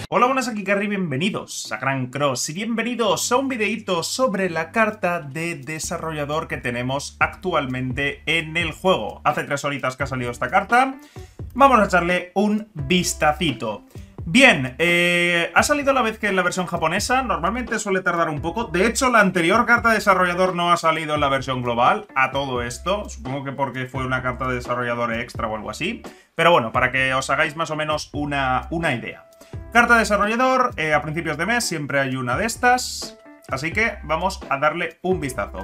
Hola, buenas, aquí Carry, bienvenidos a Gran Cross y bienvenidos a un videíto sobre la carta de desarrollador que tenemos actualmente en el juego. Hace 3 horitas que ha salido esta carta, vamos a echarle un vistacito. Bien, ha salido a la vez que en la versión japonesa, normalmente suele tardar un poco. De hecho, la anterior carta de desarrollador no ha salido en la versión global a todo esto. Supongo que porque fue una carta de desarrollador extra o algo así. Pero bueno, para que os hagáis más o menos una idea. Carta de desarrollador, a principios de mes siempre hay una de estas. Así que vamos a darle un vistazo.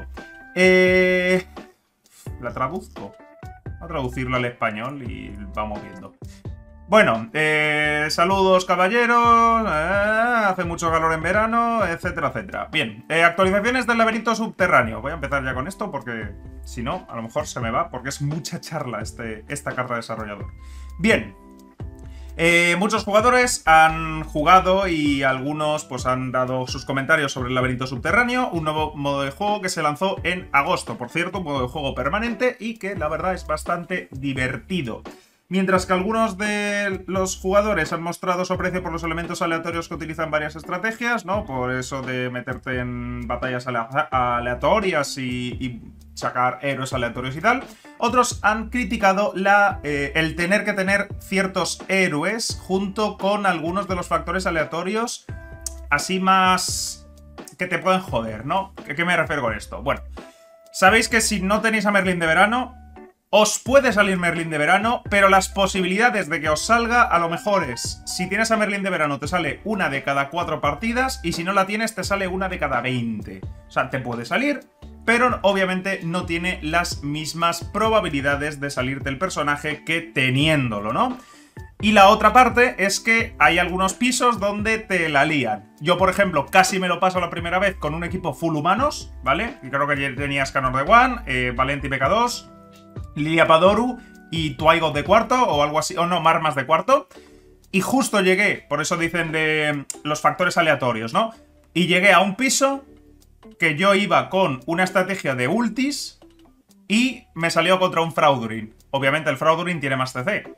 La traduzco. Voy a traducirlo al español y vamos viendo. Bueno, saludos caballeros, hace mucho calor en verano, etcétera, etcétera. Bien, actualizaciones del laberinto subterráneo. Voy a empezar ya con esto porque si no, a lo mejor se me va porque es mucha charla esta carta de desarrollador. Bien. Muchos jugadores han jugado y algunos pues han dado sus comentarios sobre el laberinto subterráneo, un nuevo modo de juego que se lanzó en agosto, por cierto, un modo de juego permanente y que la verdad es bastante divertido. Mientras que algunos de los jugadores han mostrado su aprecio por los elementos aleatorios que utilizan varias estrategias, ¿no? Por eso de meterte en batallas aleatorias y sacar héroes aleatorios y tal. Otros han criticado el tener que tener ciertos héroes junto con algunos de los factores aleatorios así más que te pueden joder, ¿no? ¿Qué me refiero con esto? Bueno, sabéis que si no tenéis a Merlín de verano, os puede salir Merlín de verano, pero las posibilidades de que os salga a lo mejor es, si tienes a Merlín de verano te sale una de cada 4 partidas y si no la tienes te sale una de cada 20. O sea, te puede salir, pero obviamente no tiene las mismas probabilidades de salirte el personaje que teniéndolo, ¿no? Y la otra parte es que hay algunos pisos donde te la lían. Yo, por ejemplo, casi me lo paso la primera vez con un equipo full humanos, ¿vale? Y creo que tenía Scanor de One, Valenti PK2... Lilia Padoru y Twigot de cuarto o algo así, o no, Marmas de cuarto. Y justo llegué, por eso dicen de los factores aleatorios, ¿no? Y llegué a un piso que yo iba con una estrategia de ultis y me salió contra un Fraudurin. Obviamente el Fraudurin tiene más CC.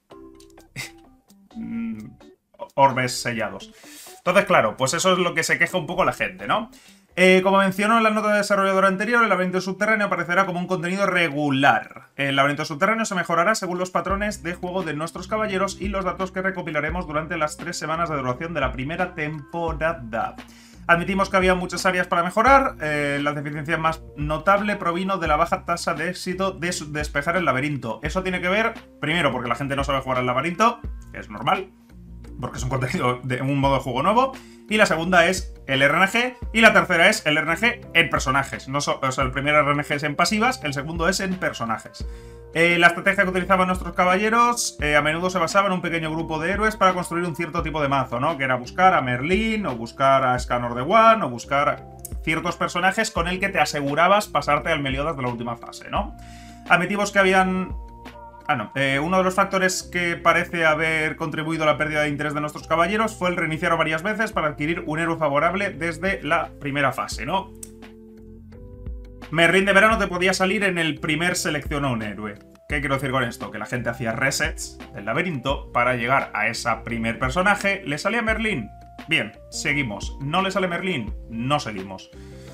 Orbes sellados. Entonces, claro, pues eso es lo que se queja un poco la gente, ¿no? Como mencionó en la nota de desarrollador anterior, el laberinto subterráneo aparecerá como un contenido regular. El laberinto subterráneo se mejorará según los patrones de juego de nuestros caballeros y los datos que recopilaremos durante las 3 semanas de duración de la primera temporada. Admitimos que había muchas áreas para mejorar. La deficiencia más notable provino de la baja tasa de éxito de despejar el laberinto. Eso tiene que ver, primero, porque la gente no sabe jugar al laberinto, que es normal, porque es un contenido de un modo de juego nuevo. Y la segunda es el RNG. Y la tercera es el RNG en personajes. O sea, el primer RNG es en pasivas, el segundo es en personajes. La estrategia que utilizaban nuestros caballeros a menudo se basaba en un pequeño grupo de héroes para construir un cierto tipo de mazo, ¿no? Que era buscar a Merlín, o buscar a Scanor de One, o buscar ciertos personajes con el que te asegurabas pasarte al Meliodas de la última fase, ¿no? Admitimos que habían... uno de los factores que parece haber contribuido a la pérdida de interés de nuestros caballeros fue el reiniciar varias veces para adquirir un héroe favorable desde la primera fase, ¿no? Merlín de verano te podía salir en el primer selecciona un héroe. ¿Qué quiero decir con esto? Que la gente hacía resets del laberinto para llegar a ese primer personaje. ¿Le salía Merlín? Bien, seguimos. ¿No le sale Merlín? No seguimos.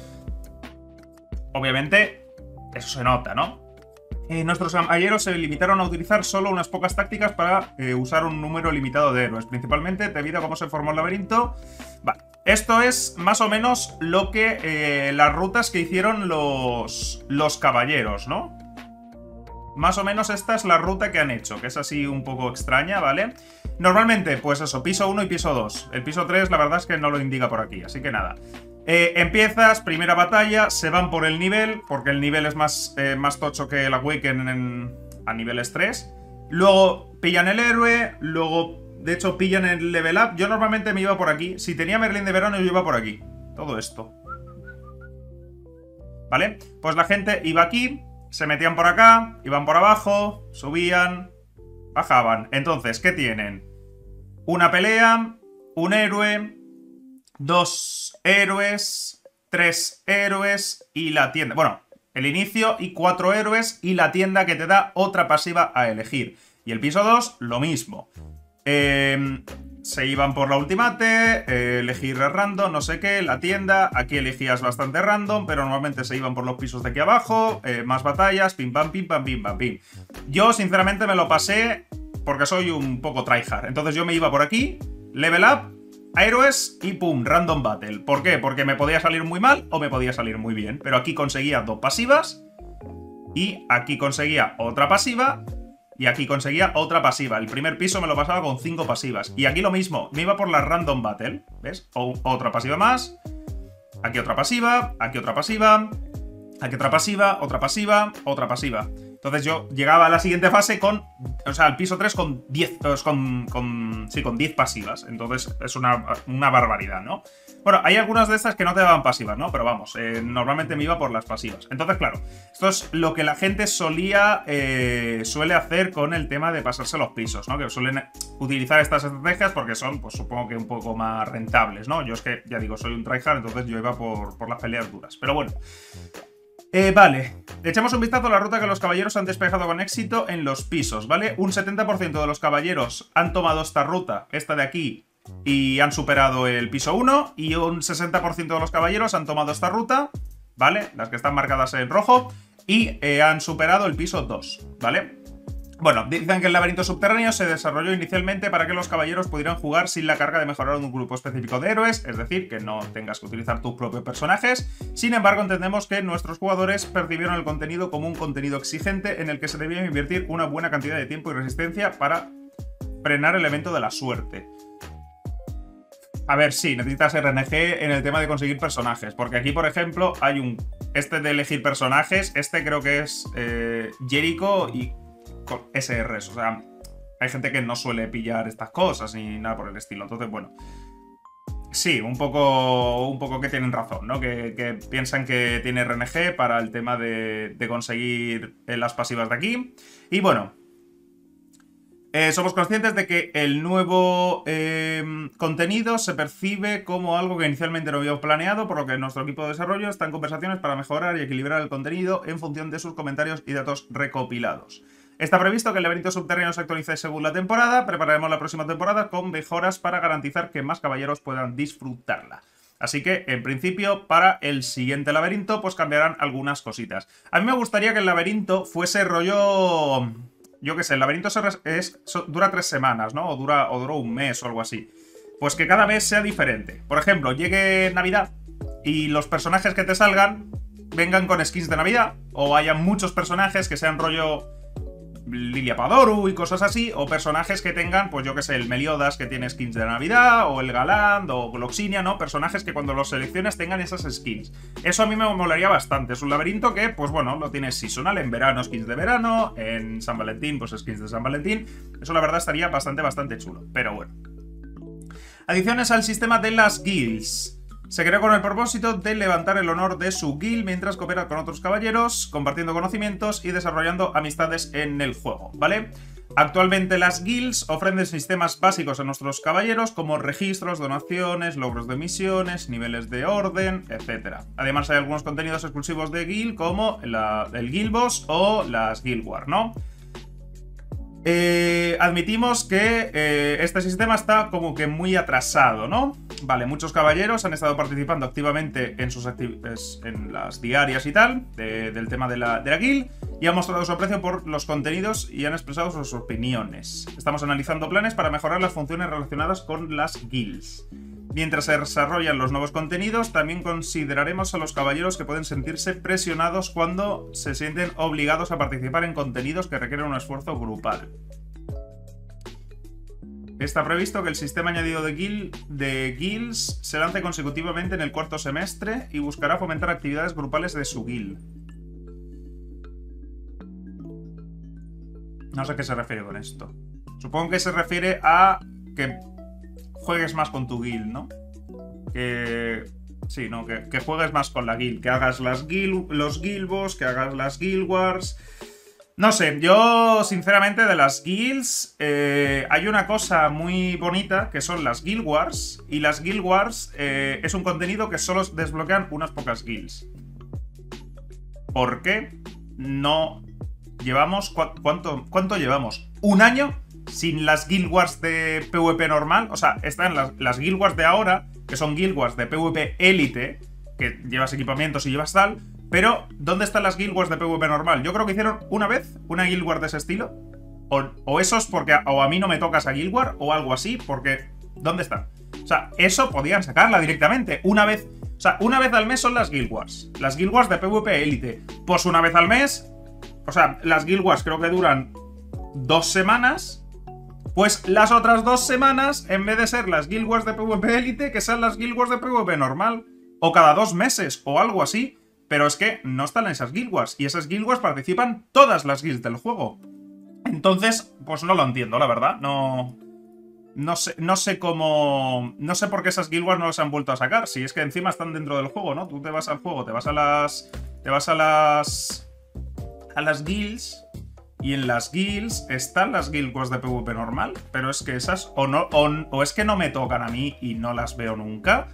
Obviamente, eso se nota, ¿no? Nuestros caballeros se limitaron a utilizar solo unas pocas tácticas para usar un número limitado de héroes, principalmente debido a cómo se formó el laberinto. Vale, esto es más o menos lo que las rutas que hicieron los caballeros, ¿no? Más o menos esta es la ruta que han hecho, que es así un poco extraña, ¿vale? Normalmente, pues eso, piso 1 y piso 2. El piso 3 la verdad es que no lo indica por aquí, así que nada. Empiezas, primera batalla, se van por el nivel, porque el nivel es más tocho que el Awaken a niveles 3. Luego pillan el héroe, luego, de hecho, pillan el level up. Yo normalmente me iba por aquí. Si tenía Merlín de verano, yo iba por aquí. Todo esto. ¿Vale? Pues la gente iba aquí, se metían por acá, iban por abajo, subían, bajaban. Entonces, ¿qué tienen? Una pelea, un héroe, 2 héroes, 3 héroes y la tienda. Bueno, el inicio y 4 héroes y la tienda que te da otra pasiva a elegir. Y el piso 2, lo mismo. se iban por la ultimate, elegir random, no sé qué, la tienda, aquí elegías bastante random, pero normalmente se iban por los pisos de aquí abajo, más batallas, pim pam, pim pam, pim pam, pim. Yo sinceramente me lo pasé porque soy un poco tryhard, entonces yo me iba por aquí, level up, héroes y pum, random battle. ¿Por qué? Porque me podía salir muy mal o me podía salir muy bien, pero aquí conseguía 2 pasivas y aquí conseguía otra pasiva. Y aquí conseguía otra pasiva. El primer piso me lo pasaba con 5 pasivas. Y aquí lo mismo, me iba por la random battle. ¿Ves? Otra pasiva más. Aquí otra pasiva. Aquí otra pasiva. Aquí otra pasiva. Otra pasiva. Otra pasiva. Entonces yo llegaba a la siguiente fase con... O sea, al piso 3 con 10... con 10 pasivas. Entonces es una barbaridad, ¿no? Bueno, hay algunas de estas que no te daban pasivas, ¿no? Pero vamos, normalmente me iba por las pasivas. Entonces, claro, esto es lo que la gente suele hacer con el tema de pasarse los pisos, ¿no? Que suelen utilizar estas estrategias porque son, pues supongo que un poco más rentables, ¿no? Yo es que, ya digo, soy un tryhard, entonces yo iba por las peleas duras. Pero bueno. Vale, le echamos un vistazo a la ruta que los caballeros han despejado con éxito en los pisos, ¿vale? Un 70% de los caballeros han tomado esta ruta, esta de aquí, y han superado el piso 1, y un 60% de los caballeros han tomado esta ruta, ¿vale? Las que están marcadas en rojo, y han superado el piso 2, ¿vale? Bueno, dicen que el laberinto subterráneo se desarrolló inicialmente para que los caballeros pudieran jugar sin la carga de mejorar un grupo específico de héroes, es decir, que no tengas que utilizar tus propios personajes. Sin embargo, entendemos que nuestros jugadores percibieron el contenido como un contenido exigente en el que se debía invertir una buena cantidad de tiempo y resistencia para frenar el evento de la suerte. A ver, sí, necesitas RNG en el tema de conseguir personajes, porque aquí, por ejemplo, hay este de elegir personajes, este creo que es Jericho y con SRs, o sea, hay gente que no suele pillar estas cosas ni nada por el estilo, entonces bueno, sí, un poco que tienen razón, ¿no? Que piensan que tiene RNG para el tema de conseguir las pasivas de aquí, y bueno, somos conscientes de que el nuevo contenido se percibe como algo que inicialmente no habíamos planeado, por lo que nuestro equipo de desarrollo está en conversaciones para mejorar y equilibrar el contenido en función de sus comentarios y datos recopilados. Está previsto que el laberinto subterráneo se actualice según la temporada. Prepararemos la próxima temporada con mejoras para garantizar que más caballeros puedan disfrutarla. Así que, en principio, para el siguiente laberinto, pues cambiarán algunas cositas. A mí me gustaría que el laberinto fuese rollo... Yo qué sé, el laberinto dura 3 semanas, ¿no? O duró un mes o algo así. Pues que cada vez sea diferente. Por ejemplo, llegue Navidad y los personajes que te salgan vengan con skins de Navidad. O haya muchos personajes que sean rollo Lilia Padoru y cosas así, o personajes que tengan, pues yo que sé, el Meliodas que tiene skins de Navidad, o el Galand, o Gloxinia, ¿no? Personajes que cuando los selecciones tengan esas skins. Eso a mí me molaría bastante. Es un laberinto que, pues bueno, lo tienes seasonal, en verano skins de verano, en San Valentín, pues skins de San Valentín. Eso la verdad estaría bastante chulo, pero bueno. Adiciones al sistema de las guilds. Se creó con el propósito de levantar el honor de su guild mientras coopera con otros caballeros, compartiendo conocimientos y desarrollando amistades en el juego, ¿vale? Actualmente las guilds ofrecen sistemas básicos a nuestros caballeros como registros, donaciones, logros de misiones, niveles de orden, etc. Además hay algunos contenidos exclusivos de guild como el Guild Boss o las Guild Wars, ¿no? Admitimos que este sistema está como que muy atrasado, ¿no? Vale, muchos caballeros han estado participando activamente en sus actividades, en las diarias y tal, del tema de la guild, y han mostrado su aprecio por los contenidos y han expresado sus opiniones. Estamos analizando planes para mejorar las funciones relacionadas con las guilds. Mientras se desarrollan los nuevos contenidos, también consideraremos a los caballeros que pueden sentirse presionados cuando se sienten obligados a participar en contenidos que requieren un esfuerzo grupal. Está previsto que el sistema añadido de guilds se lance consecutivamente en el cuarto semestre y buscará fomentar actividades grupales de su guild. No sé a qué se refiere con esto. Supongo que se refiere a que juegues más con tu guild, ¿no? Sí, ¿no? Que juegues más con la guild, que hagas los guild boss, que hagas las guild wars. No sé, yo sinceramente de las guilds hay una cosa muy bonita que son las guild wars, y las guild wars es un contenido que solo desbloquean unas pocas guilds. ¿Por qué no llevamos... ¿Cuánto llevamos? ¿Un año sin las Guild Wars de PvP normal. O sea, están las Guild Wars de ahora, que son Guild Wars de PvP élite, que llevas equipamientos y llevas tal. Pero, ¿dónde están las Guild Wars de PvP normal? Yo creo que hicieron una vez una Guild Wars de ese estilo. O eso es porque o a mí no me toca esa Guild War o algo así, porque ¿dónde está? O sea, eso podían sacarla directamente. Una vez, o sea, una vez al mes son las Guild Wars. Las Guild Wars de PvP Elite. Pues una vez al mes, o sea, las Guild Wars creo que duran 2 semanas. Pues las otras 2 semanas, en vez de ser las Guild Wars de PvP Elite, que sean las Guild Wars de PvP normal. O cada 2 meses, o algo así. Pero es que no están esas Guild Wars. Y esas Guild Wars participan todas las guilds del juego. Entonces, pues no lo entiendo, la verdad. No sé cómo... No sé por qué esas Guild Wars no las han vuelto a sacar. Si es que encima están dentro del juego, ¿no? Tú te vas al juego, te vas a las... a las guilds. Y en las guilds están las Guild Wars de PvP normal. Pero es que esas o es que no me tocan a mí y no las veo nunca.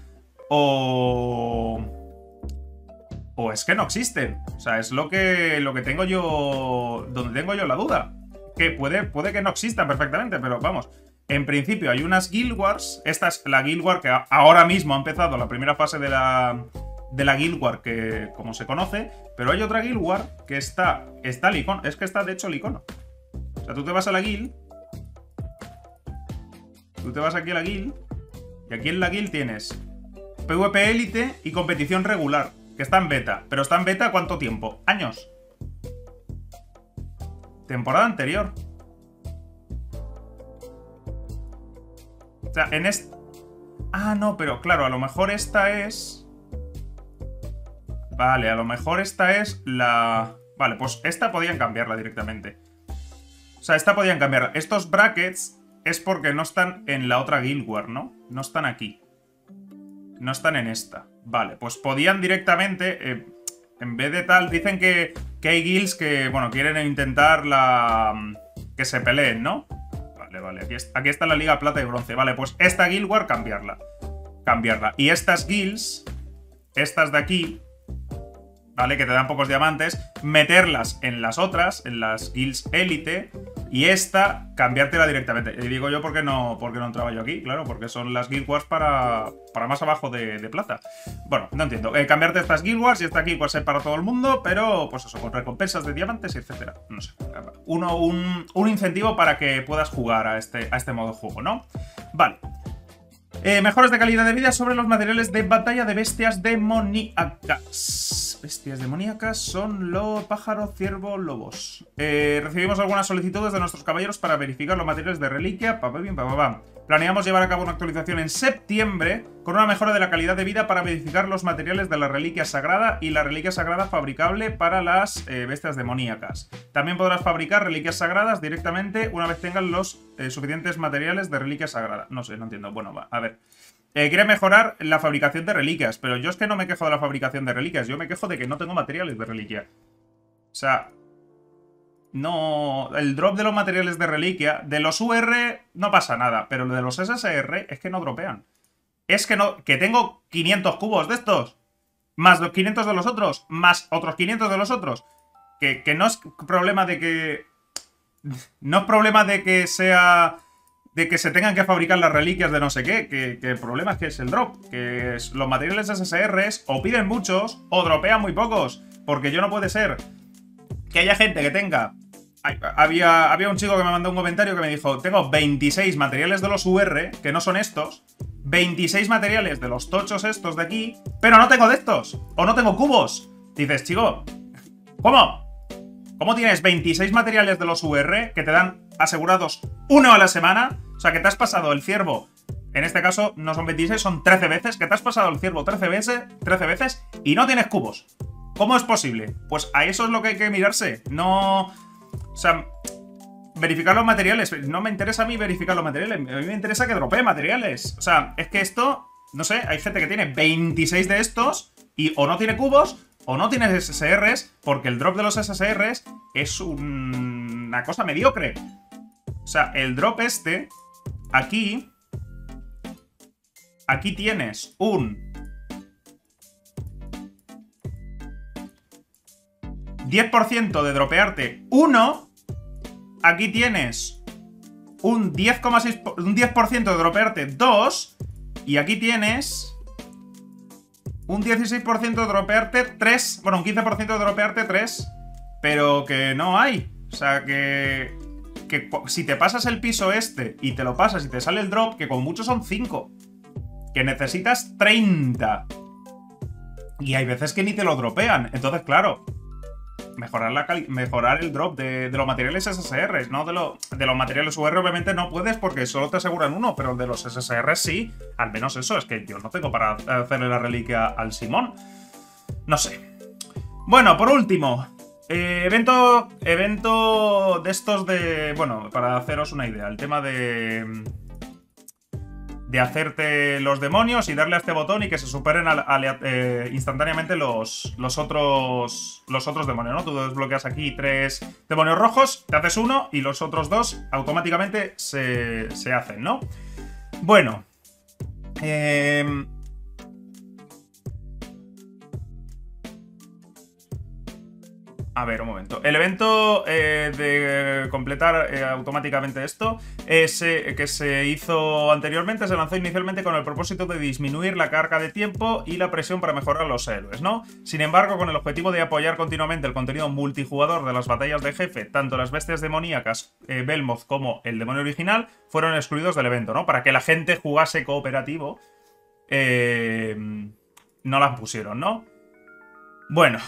O es que no existen. O sea, es lo que tengo yo... Donde tengo yo la duda. Que puede que no existan perfectamente, pero vamos. En principio hay unas Guild Wars. Esta es la Guild War que ahora mismo ha empezado la primera fase de la Guild War, que como se conoce. Pero hay otra Guild War que está el icono. Es que está de hecho el icono. O sea, tú te vas a la Guild. Tú te vas aquí a la Guild. Y aquí en la Guild tienes PvP Elite y competición regular. Que está en beta. Pero está en beta ¿cuánto tiempo? Años. Temporada anterior. O sea, en esta... Ah, no, pero claro, a lo mejor esta es... Vale, a lo mejor esta es la... Vale, pues esta podían cambiarla directamente. O sea, esta podían cambiarla. Estos brackets es porque no están en la otra Guild War, ¿no? No están aquí. No están en esta. Vale, pues podían directamente... en vez de tal, dicen que hay guilds que, bueno, quieren intentar que se peleen, ¿no? Vale. Aquí está la Liga Plata y Bronce. Vale, pues esta Guild War cambiarla. Y estas guilds, estas de aquí, ¿vale? Que te dan pocos diamantes, meterlas en las otras, en las guilds élite, y esta, cambiártela directamente. Y digo yo porque no entraba yo aquí, claro, porque son las Guild Wars para más abajo de plata. Bueno, no entiendo. Cambiarte estas Guild Wars y esta Guild Wars es para todo el mundo, pero pues eso, con recompensas de diamantes y etcétera. No sé. Un incentivo para que puedas jugar a este modo de juego, ¿no? Vale. Mejoras de calidad de vida sobre los materiales de batalla de bestias demoníacas. Bestias demoníacas son los pájaros, ciervo, lobos. Recibimos algunas solicitudes de nuestros caballeros para verificar los materiales de reliquia. Planeamos llevar a cabo una actualización en septiembre con una mejora de la calidad de vida para verificar los materiales de la reliquia sagrada y la reliquia sagrada fabricable para las bestias demoníacas. También podrás fabricar reliquias sagradas directamente una vez tengan los suficientes materiales de reliquia sagrada. No sé, no entiendo. Bueno, va, a ver. Quiere mejorar la fabricación de reliquias, pero yo es que no me quejo de la fabricación de reliquias, yo me quejo de que no tengo materiales de reliquia. O sea, no... El drop de los materiales de reliquia, de los UR no pasa nada, pero lo de los SSR es que no dropean. Es que no... Que tengo 500 cubos de estos, más los 500 de los otros, más otros 500 de los otros. Que no es problema de que... No es problema de que sea... De que se tengan que fabricar las reliquias de no sé qué, que el problema es que es el drop, que los materiales SSRs o piden muchos o dropean muy pocos, porque yo no puede ser que haya gente que tenga... Había un chico que me mandó un comentario que me dijo, tengo 26 materiales de los UR, que no son estos, 26 materiales de los tochos estos de aquí, pero no tengo de estos, o no tengo cubos. Dices, chico, ¿cómo? ¿Cómo tienes 26 materiales de los UR que te dan asegurados uno a la semana? O sea, que te has pasado el ciervo, en este caso no son 26, son 13 veces, que te has pasado el ciervo 13 veces y no tienes cubos. ¿Cómo es posible? Pues a eso es lo que hay que mirarse. No... O sea, verificar los materiales. No me interesa a mí verificar los materiales. A mí me interesa que dropee materiales. O sea, es que esto... No sé, hay gente que tiene 26 de estos y o no tiene cubos o no tiene SSRs, porque el drop de los SSRs es una cosa mediocre. O sea, el drop este... Aquí tienes un 10% de dropearte 1. Aquí tienes un 10,6%, un 10% de dropearte 2. Y aquí tienes un 16% de dropearte 3. Bueno, un 15% de dropearte 3. Pero que no hay. O sea, que si te pasas el piso este y te lo pasas y te sale el drop, que con mucho son 5. Que necesitas 30. Y hay veces que ni te lo dropean. Entonces, claro, mejorar el drop de los materiales SSR, ¿no? De los materiales UR obviamente no puedes porque solo te aseguran uno, pero de los SSR sí. Al menos eso, es que yo no tengo para hacerle la reliquia al Simón. No sé. Bueno, por último, evento de estos de... Bueno, para haceros una idea, el tema de hacerte los demonios y darle a este botón y que se superen instantáneamente los otros demonios, ¿no? Tú desbloqueas aquí 3 demonios rojos, te haces uno y los otros 2 automáticamente se hacen, ¿no? Bueno. A ver, un momento. El evento de completar automáticamente esto que se hizo anteriormente, se lanzó inicialmente con el propósito de disminuir la carga de tiempo y la presión para mejorar los héroes, ¿no? Sin embargo, con el objetivo de apoyar continuamente el contenido multijugador de las batallas de jefe, tanto las bestias demoníacas, Belmoth, como el demonio original, fueron excluidos del evento, ¿no? Para que la gente jugase cooperativo, no las pusieron, ¿no? Bueno,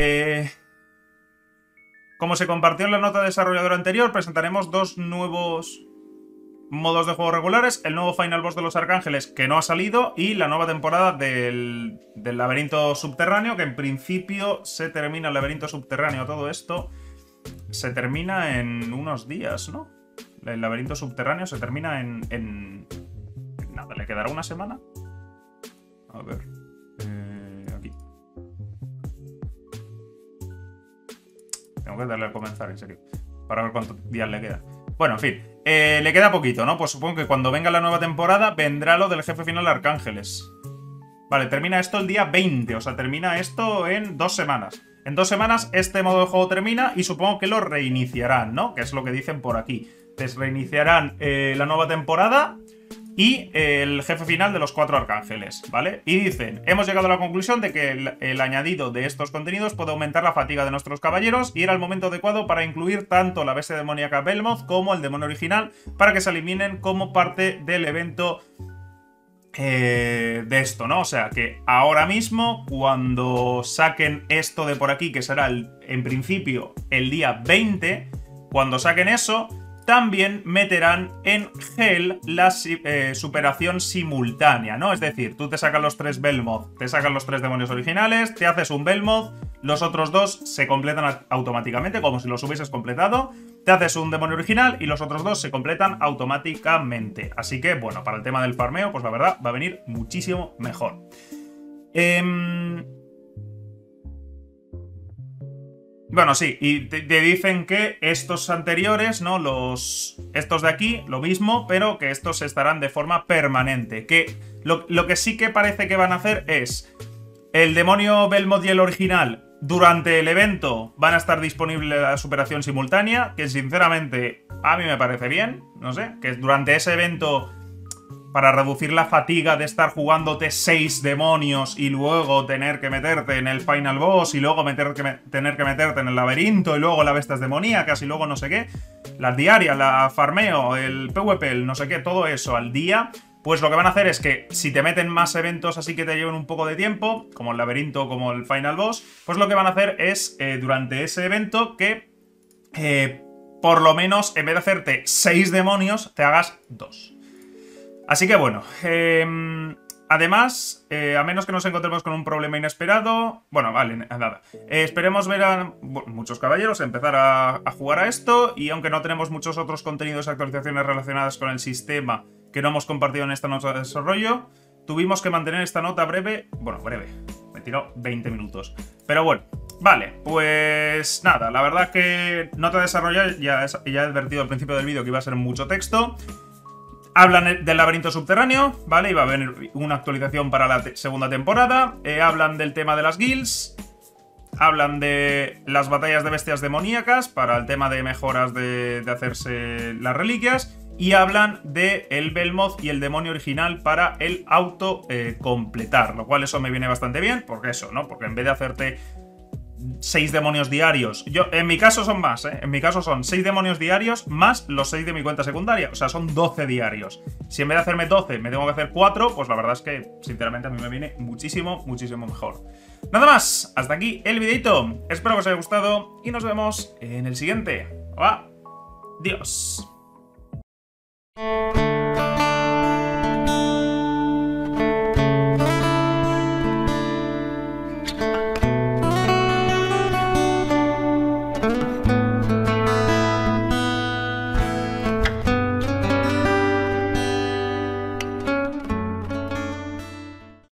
como se compartió en la nota desarrolladora anterior, presentaremos 2 nuevos modos de juego regulares, el nuevo Final Boss de los Arcángeles, que no ha salido, y la nueva temporada del laberinto subterráneo, que en principio se termina el laberinto subterráneo. Todo esto se termina en unos días, ¿no? El laberinto subterráneo se termina en nada, ¿le quedará una semana? A ver... aquí. Tengo que darle a comenzar, en serio, para ver cuántos días le queda. Bueno, en fin, le queda poquito, ¿no? Pues supongo que cuando venga la nueva temporada vendrá lo del jefe final de Arcángeles. Vale, termina esto el día 20, o sea, termina esto en 2 semanas. En 2 semanas este modo de juego termina y supongo que lo reiniciarán, ¿no? Que es lo que dicen por aquí. Les reiniciarán la nueva temporada y el jefe final de los 4 arcángeles, ¿vale? Y dicen, hemos llegado a la conclusión de que el añadido de estos contenidos puede aumentar la fatiga de nuestros caballeros y era el momento adecuado para incluir tanto la bestia demoníaca Belmoth como el demonio original para que se eliminen como parte del evento de esto, ¿no? O sea, que ahora mismo, cuando saquen esto de por aquí, que será en principio el día 20, cuando saquen eso... También meterán en Hell la superación simultánea, ¿no? Es decir, tú te sacas los 3 Belmoth, te sacas los 3 demonios originales, te haces un Belmoth, los otros 2 se completan automáticamente, como si los hubieses completado, te haces un demonio original y los otros 2 se completan automáticamente. Así que, bueno, para el tema del farmeo, pues la verdad va a venir muchísimo mejor. Bueno, sí, y te dicen que estos anteriores, ¿no? Estos de aquí, lo mismo, pero que estos estarán de forma permanente. Que lo que sí que parece que van a hacer es el demonio Belmoth y el original durante el evento van a estar disponible la superación simultánea, que sinceramente a mí me parece bien, no sé, que durante ese evento... Para reducir la fatiga de estar jugándote 6 demonios y luego tener que meterte en el Final Boss y luego tener que meterte en el laberinto y luego las bestias demoníacas y luego no sé qué. Las diarias, la farmeo, el PvP, el no sé qué, todo eso al día. Pues lo que van a hacer es que si te meten más eventos así que te lleven un poco de tiempo, como el laberinto, como el Final Boss, pues lo que van a hacer es durante ese evento que por lo menos en vez de hacerte 6 demonios te hagas 2. Así que bueno, además, a menos que nos encontremos con un problema inesperado... Bueno, vale, nada. Esperemos ver a muchos caballeros empezar a jugar a esto y aunque no tenemos muchos otros contenidos y actualizaciones relacionadas con el sistema que no hemos compartido en esta nota de desarrollo, tuvimos que mantener esta nota breve... Bueno, breve. Me tiró 20 minutos. Pero bueno, vale, pues nada, la verdad que nota de desarrollo ya he advertido al principio del vídeo que iba a ser mucho texto. Hablan del laberinto subterráneo, ¿vale? Y va a venir una actualización para la segunda temporada. Hablan del tema de las guilds. Hablan de las batallas de bestias demoníacas para el tema de mejoras de hacerse las reliquias. y hablan de el Belmoth y el demonio original para el auto completar, lo cual eso me viene bastante bien, porque eso, ¿no? Porque en vez de hacerte 6 demonios diarios, en mi caso son más, en mi caso son 6 demonios diarios más los 6 de mi cuenta secundaria, o sea, son 12 diarios. Si en vez de hacerme 12 me tengo que hacer 4, pues la verdad es que, sinceramente, a mí me viene muchísimo, muchísimo mejor. Nada más, hasta aquí el videito, espero que os haya gustado y nos vemos en el siguiente. Adiós.